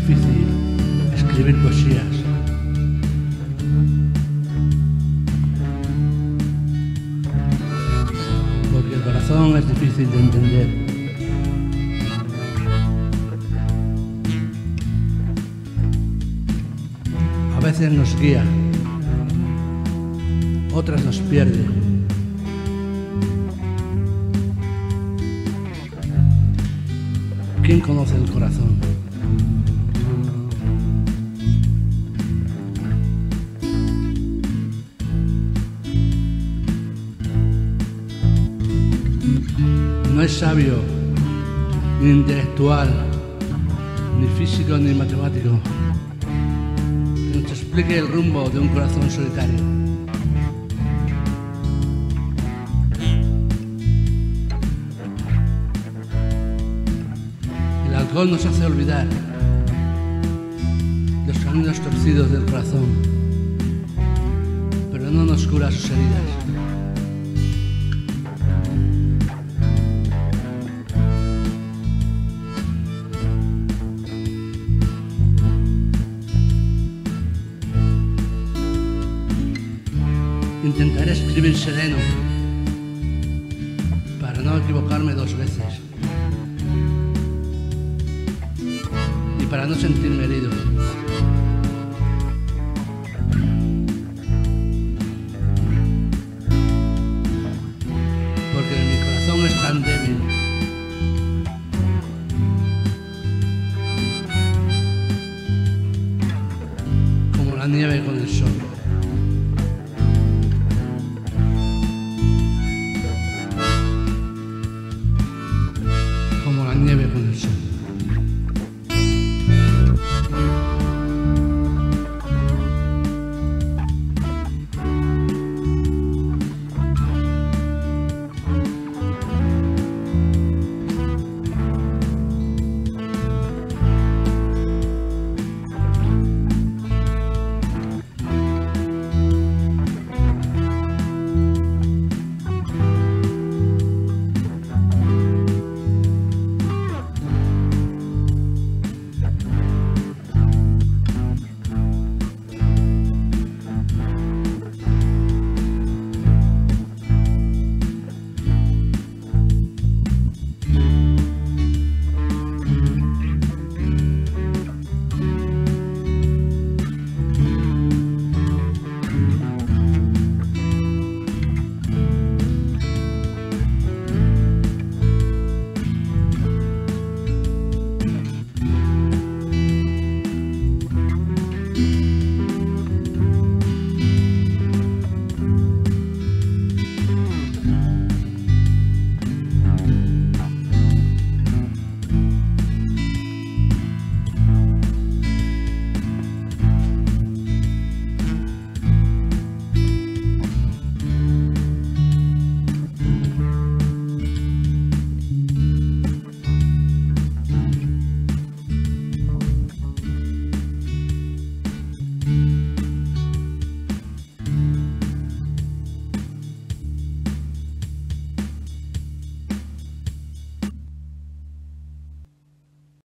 difícil escribir poesías. Porque el corazón es difícil de entender. A veces nos guía, otras nos pierde. ¿Quién conoce el corazón? No es sabio, ni intelectual, ni físico, ni matemático, que nos explique el rumbo de un corazón solitario. El alcohol nos hace olvidar los caminos torcidos del corazón, pero no nos cura sus heridas. Intentaré escribir sereno para no equivocarme dos veces y para no sentirme herido. Porque mi corazón es tan débil como la nieve con el sol.